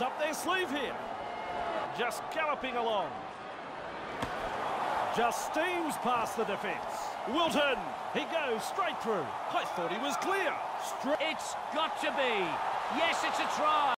Up their sleeve here. Just galloping along. Just steams past the defence. Wilton, he goes straight through. I thought he was clear. It's got to be. Yes, it's a try.